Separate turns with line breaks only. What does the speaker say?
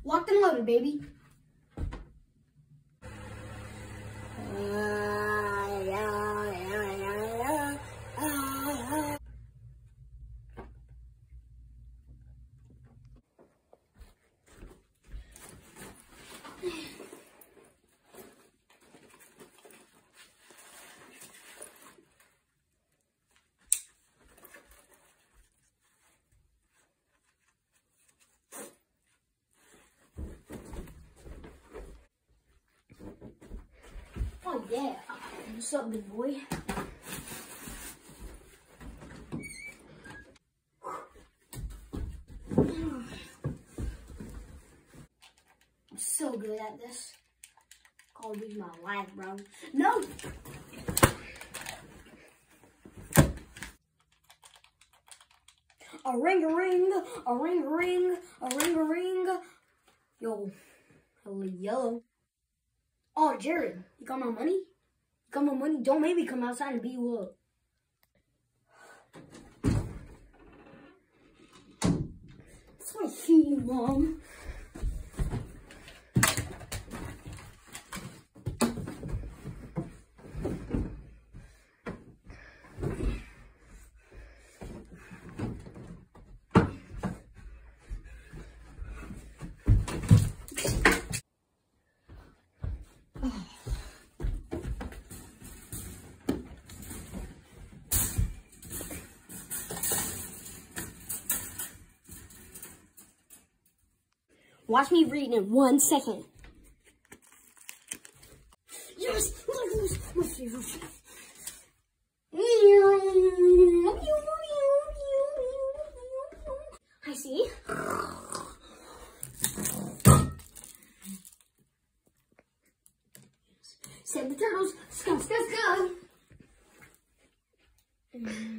Locked and loaded, baby. Oh yeah, what's up, big boy? I'm so good at this. Call of Duty my life, bro. No! A ring a ring, a ring a ring, a ring a ring. Yo, hello yellow. Oh, Jared, you got my money? You got my money? Don't make me come outside and beat you up. That's why I hate you, Mom. Watch me read in 1 second. Yes! I see. Send the turtles. Let's go.